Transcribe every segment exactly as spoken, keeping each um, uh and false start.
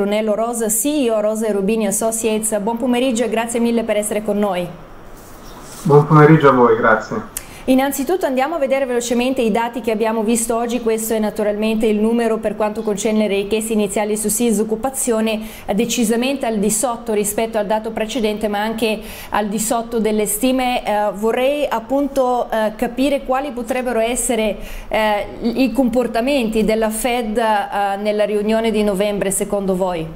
Brunello Rosa, C E O Rosa e Rubini Associates. Buon pomeriggio e grazie mille per essere con noi. Buon pomeriggio a voi, grazie. Innanzitutto andiamo a vedere velocemente i dati che abbiamo visto oggi. Questo è naturalmente il numero per quanto concerne le richieste iniziali su S I S occupazione, decisamente al di sotto rispetto al dato precedente, ma anche al di sotto delle stime. Eh, vorrei appunto eh, capire quali potrebbero essere eh, i comportamenti della Fed eh, nella riunione di novembre secondo voi.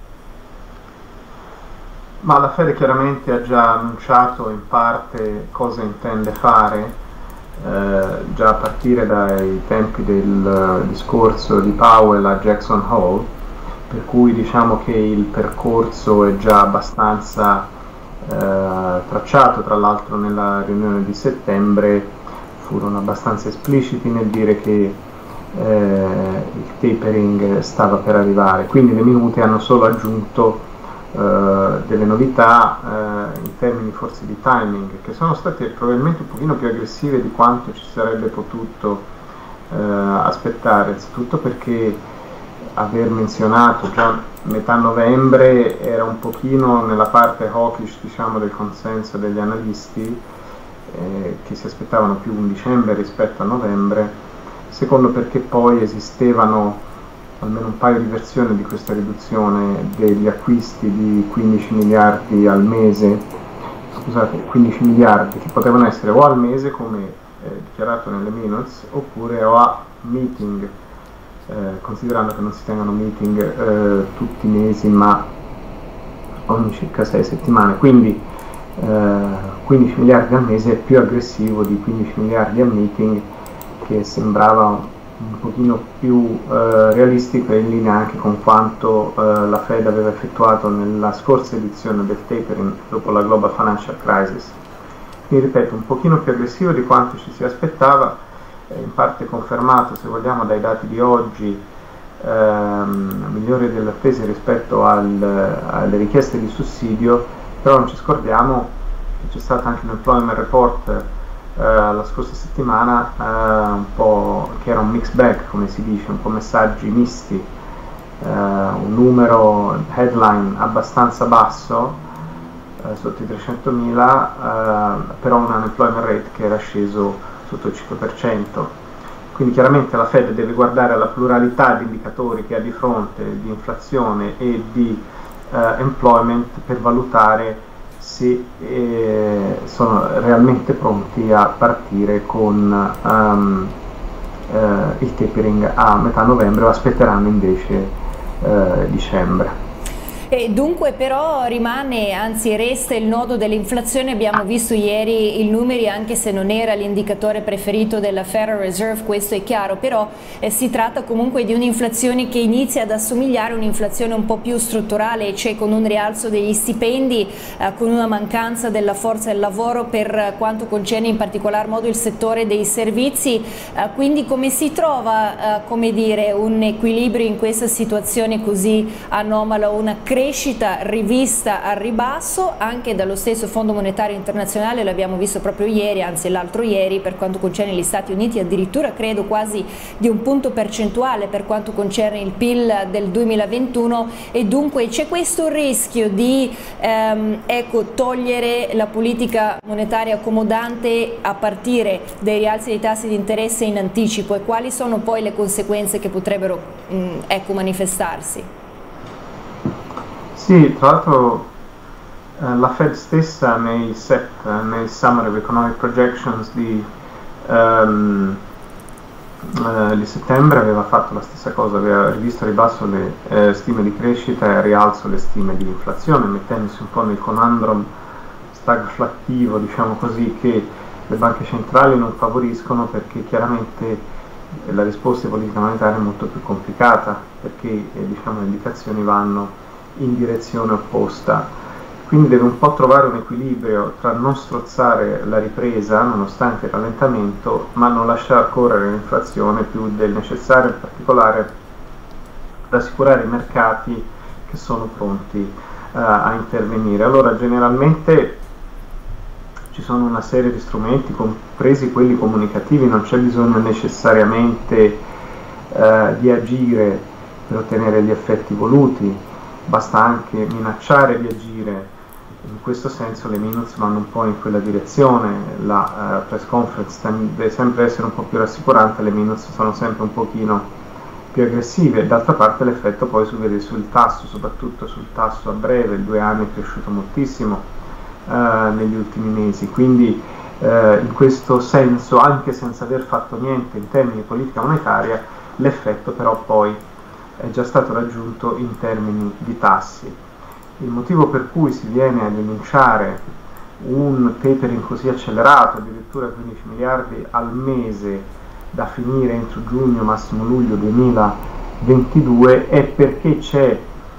Ma la Fed chiaramente ha già annunciato in parte cosa intende fare, eh, già a partire dai tempi del discorso di Powell a Jackson Hole, per cui diciamo che il percorso è già abbastanza eh, tracciato. Tra l'altro nella riunione di settembre furono abbastanza espliciti nel dire che eh, il tapering stava per arrivare, quindi le minute hanno solo aggiunto Uh, delle novità uh, in termini forse di timing, che sono state probabilmente un pochino più aggressive di quanto ci sarebbe potuto uh, aspettare, innanzitutto perché aver menzionato già metà novembre era un pochino nella parte hawkish, diciamo, del consenso degli analisti, eh, che si aspettavano più un dicembre rispetto a novembre. Secondo, perché poi esistevano almeno un paio di versioni di questa riduzione degli acquisti di quindici miliardi al mese, scusate, quindici miliardi che potevano essere o al mese come eh, dichiarato nelle minutes, oppure o a meeting, eh, considerando che non si tengono meeting eh, tutti i mesi ma ogni circa sei settimane, quindi eh, quindici miliardi al mese è più aggressivo di quindici miliardi a meeting, che sembrava un pochino più eh, realistico e in linea anche con quanto eh, la Fed aveva effettuato nella scorsa edizione del tapering dopo la Global Financial Crisis. Quindi ripeto, un pochino più aggressivo di quanto ci si aspettava, eh, in parte confermato, se vogliamo, dai dati di oggi, ehm, migliore delle attese rispetto al, alle richieste di sussidio, però non ci scordiamo che c'è stato anche un employment report Uh, la scorsa settimana, uh, un po' che era un mixed bag, come si dice, un po' messaggi misti, uh, un numero headline abbastanza basso, uh, sotto i trecentomila, uh, però un unemployment rate che era sceso sotto il cinque per cento. Quindi chiaramente la Fed deve guardare alla pluralità di indicatori che ha di fronte, di inflazione e di uh, employment, per valutare se eh, sono realmente pronti a partire con um, eh, il tapering a metà novembre o aspetteranno invece eh, dicembre. E dunque però rimane, anzi resta il nodo dell'inflazione. Abbiamo visto ieri i numeri, anche se non era l'indicatore preferito della Federal Reserve, questo è chiaro, però eh, si tratta comunque di un'inflazione che inizia ad assomigliare a un'inflazione un po' più strutturale, cioè con un rialzo degli stipendi, eh, con una mancanza della forza del lavoro per quanto concerne in particolar modo il settore dei servizi. Eh, quindi come si trova, eh, come dire, un equilibrio in questa situazione così anomala, una crescita crescita rivista al ribasso anche dallo stesso Fondo Monetario Internazionale, l'abbiamo visto proprio ieri, anzi l'altro ieri, per quanto concerne gli Stati Uniti, addirittura credo quasi di un punto percentuale per quanto concerne il P I L del duemilaventuno, e dunque c'è questo rischio di ehm, ecco, togliere la politica monetaria accomodante a partire dai rialzi dei tassi di interesse in anticipo, e quali sono poi le conseguenze che potrebbero mh, ecco, manifestarsi? Sì, tra l'altro eh, la Fed stessa nei S E P, eh, nei Summary of Economic Projections di, um, eh, di settembre, aveva fatto la stessa cosa, aveva rivisto a ribasso le eh, stime di crescita e a rialzo le stime di inflazione, mettendosi un po' nel conundrum stagflattivo, diciamo così, che le banche centrali non favoriscono, perché chiaramente la risposta di politica monetaria è molto più complicata, perché eh, diciamo, le indicazioni vanno in direzione opposta, quindi deve un po' trovare un equilibrio tra non strozzare la ripresa nonostante il rallentamento, ma non lasciare correre l'inflazione più del necessario, in particolare ad assicurare i mercati che sono pronti uh, a intervenire. Allora generalmente ci sono una serie di strumenti, compresi quelli comunicativi, non c'è bisogno necessariamente uh, di agire per ottenere gli effetti voluti. basta anche minacciare di agire. In questo senso le minutes vanno un po' in quella direzione, la uh, press conference deve sempre essere un po' più rassicurante, le minutes sono sempre un pochino più aggressive. D'altra parte l'effetto poi si vede sul tasso, soprattutto sul tasso a breve, il due anni è cresciuto moltissimo uh, negli ultimi mesi, quindi uh, in questo senso, anche senza aver fatto niente in termini di politica monetaria, l'effetto però poi è già stato raggiunto in termini di tassi. Il motivo per cui si viene a denunciare un tapering così accelerato, addirittura quindici miliardi al mese, da finire entro giugno, massimo luglio duemilaventidue, è perché c'è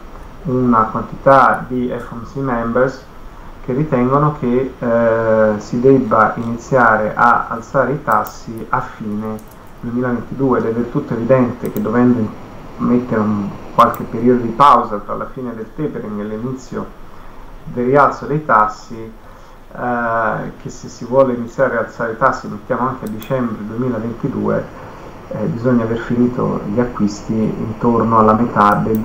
una quantità di F O M C members che ritengono che eh, si debba iniziare a alzare i tassi a fine duemilaventidue, ed è del tutto evidente che, dovendo mettere un, qualche periodo di pausa tra la fine del tapering e l'inizio del rialzo dei tassi, Uh, che se si vuole iniziare a alzare i tassi, mettiamo anche a dicembre duemilaventidue, eh, bisogna aver finito gli acquisti intorno alla metà del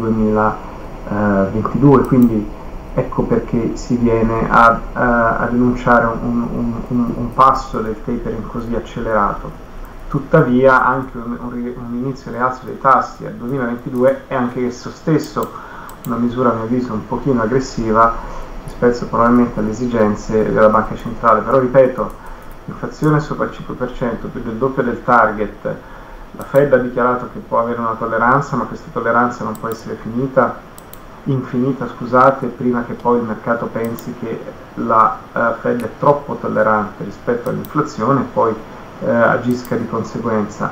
duemilaventidue, quindi ecco perché si viene a, a, a denunciare un, un, un, un passo del tapering così accelerato. Tuttavia anche un, un, un inizio rialzo dei tassi al duemilaventidue è anche esso stesso una misura, a mio avviso, un pochino aggressiva rispetto probabilmente alle esigenze della banca centrale. Però ripeto, l'inflazione sopra il cinque per cento, più del doppio del target, la Fed ha dichiarato che può avere una tolleranza, ma questa tolleranza non può essere finita, infinita, scusate, prima che poi il mercato pensi che la uh, Fed è troppo tollerante rispetto all'inflazione e poi uh, agisca di conseguenza.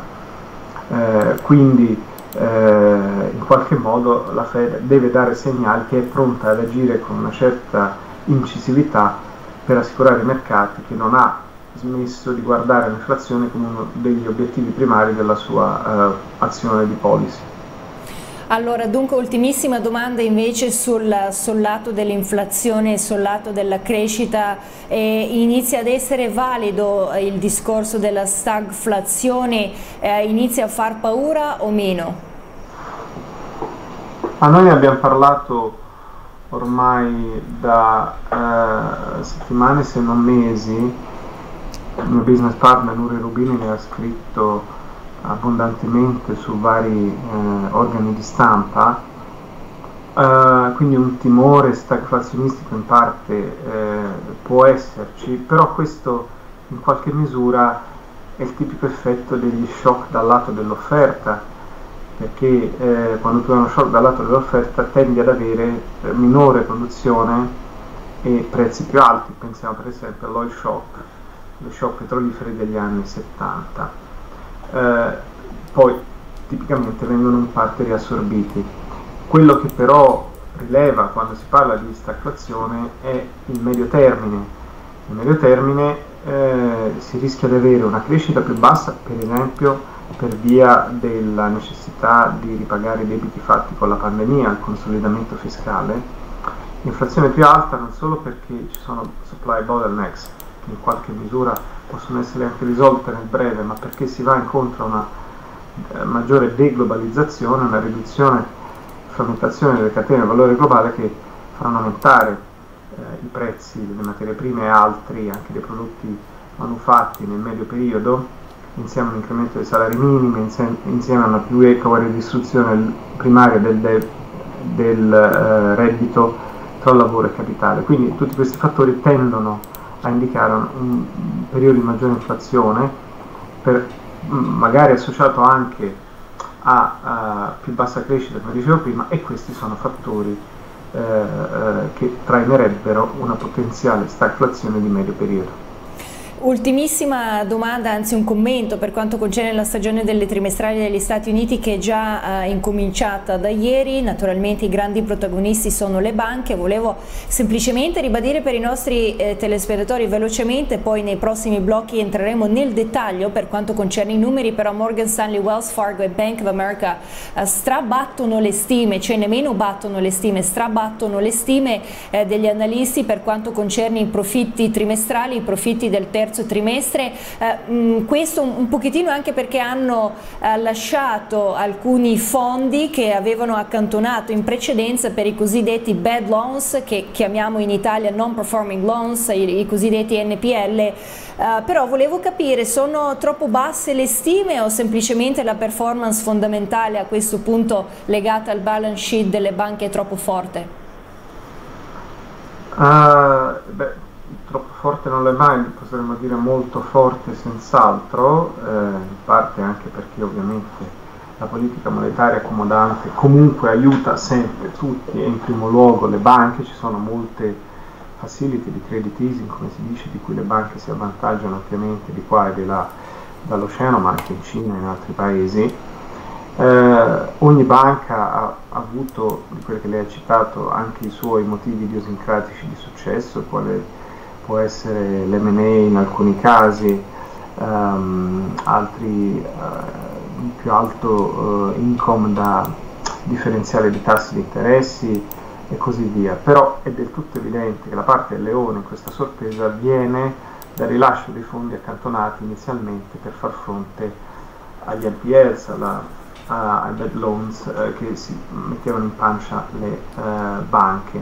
Uh, quindi Eh, in qualche modo la Fed deve dare segnali che è pronta ad agire con una certa incisività per assicurare ai mercati che non ha smesso di guardare l'inflazione come uno degli obiettivi primari della sua eh, azione di policy. Allora, dunque, ultimissima domanda invece sul, sul lato dell'inflazione e sul lato della crescita. Eh, inizia ad essere valido il discorso della stagflazione, eh, inizia a far paura o meno? A noi ne abbiamo parlato ormai da eh, settimane, se non mesi. Il mio business partner Nuri Rubini ne ha scritto abbondantemente su vari eh, organi di stampa, uh, quindi un timore stagflazionistico in parte eh, può esserci, però questo in qualche misura è il tipico effetto degli shock dal lato dell'offerta, perché eh, quando tu hai uno shock dal lato dell'offerta tendi ad avere eh, minore produzione e prezzi più alti. Pensiamo per esempio all'oil shock, le shock petroliferi degli anni settanta. Eh, poi tipicamente vengono in parte riassorbiti. Quello che però rileva quando si parla di stagflazione è il medio termine. Il medio termine eh, si rischia di avere una crescita più bassa, per esempio per via della necessità di ripagare i debiti fatti con la pandemia, il consolidamento fiscale, inflazione più alta non solo perché ci sono supply bottlenecks che in qualche misura possono essere anche risolte nel breve, ma perché si va incontro a una eh, maggiore deglobalizzazione, una riduzione, frammentazione delle catene del valore globale che faranno aumentare eh, i prezzi delle materie prime e altri, anche dei prodotti manufatti nel medio periodo, insieme a un incremento dei salari minimi, insieme, insieme a una più equa redistribuzione primaria del, del, del eh, reddito tra lavoro e capitale. Quindi tutti questi fattori tendono a indicare un, un periodo di maggiore inflazione, per, magari associato anche a, a più bassa crescita, come dicevo prima, e questi sono fattori eh, eh, che trainerebbero una potenziale stagflazione di medio periodo. Ultimissima domanda, anzi un commento per quanto concerne la stagione delle trimestrali degli Stati Uniti, che è già eh, incominciata da ieri. Naturalmente i grandi protagonisti sono le banche. Volevo semplicemente ribadire per i nostri eh, telespettatori velocemente, poi nei prossimi blocchi entreremo nel dettaglio per quanto concerne i numeri, però Morgan Stanley, Wells Fargo e Bank of America eh, strabattono le stime, cioè nemmeno battono le stime, strabattono le stime eh, degli analisti per quanto concerne i profitti trimestrali, i profitti del terzo terzo trimestre, eh, mh, questo un, un pochettino anche perché hanno eh, lasciato alcuni fondi che avevano accantonato in precedenza per i cosiddetti bad loans, che chiamiamo in Italia non performing loans, i, i cosiddetti N P L. Uh, però volevo capire, sono troppo basse le stime o semplicemente la performance fondamentale a questo punto legata al balance sheet delle banche è troppo forte? Uh, beh, troppo forte non l'è mai, potremmo dire molto forte senz'altro, eh, in parte anche perché ovviamente la politica monetaria accomodante comunque aiuta sempre tutti e in primo luogo le banche. Ci sono molte facility di credit easing, come si dice, di cui le banche si avvantaggiano ovviamente di qua e di là dall'oceano, ma anche in Cina e in altri paesi. Eh, ogni banca ha, ha avuto, di quelle che lei ha citato, anche i suoi motivi idiosincratici di successo, quale può essere l'M and A in alcuni casi, ehm, altri eh, più alto eh, income da differenziale di tassi di interessi e così via. Però è del tutto evidente che la parte del leone in questa sorpresa viene dal rilascio dei fondi accantonati inizialmente per far fronte agli N P Ls, alla, a, ai bad loans eh, che si mettevano in pancia le eh, banche,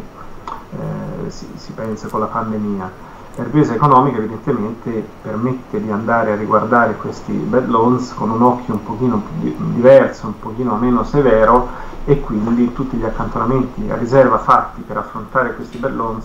eh, si, si pensa con la pandemia. La ripresa economica evidentemente permette di andare a riguardare questi bad loans con un occhio un pochino più diverso, un pochino meno severo, e quindi tutti gli accantonamenti a riserva fatti per affrontare questi bad loans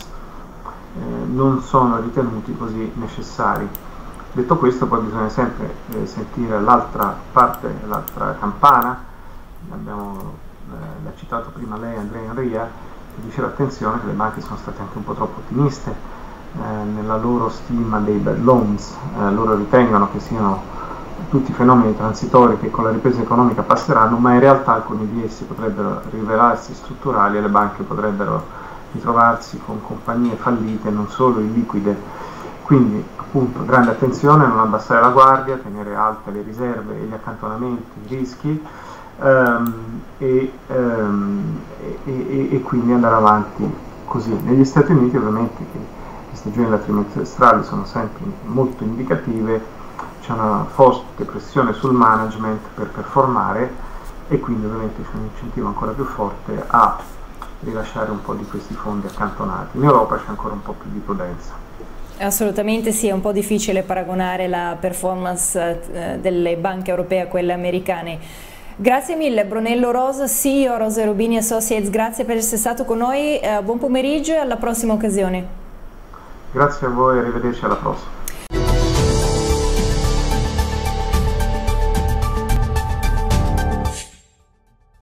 eh, non sono ritenuti così necessari. Detto questo, poi bisogna sempre eh, sentire l'altra parte, l'altra campana. Abbiamo eh, l'ha citato prima lei, Andrea Enria, che diceva attenzione che le banche sono state anche un po' troppo ottimiste eh, nella loro stima dei bad loans. Eh, loro ritengono che siano tutti fenomeni transitori che con la ripresa economica passeranno, ma in realtà alcuni di essi potrebbero rivelarsi strutturali e le banche potrebbero ritrovarsi con compagnie fallite, non solo illiquide. Quindi appunto grande attenzione, non abbassare la guardia, tenere alte le riserve e gli accantonamenti, i rischi ehm, e, ehm, e, e, e quindi andare avanti così. Negli Stati Uniti ovviamente che le stagioni trimestrali sono sempre molto indicative, c'è una forte pressione sul management per performare e quindi ovviamente c'è un incentivo ancora più forte a rilasciare un po' di questi fondi accantonati. In Europa c'è ancora un po' più di prudenza. Assolutamente sì, è un po' difficile paragonare la performance eh, delle banche europee a quelle americane. Grazie mille Brunello Rosa, C E O Rosa Rubini Associates, grazie per essere stato con noi, eh, buon pomeriggio e alla prossima occasione. Grazie a voi, arrivederci alla prossima.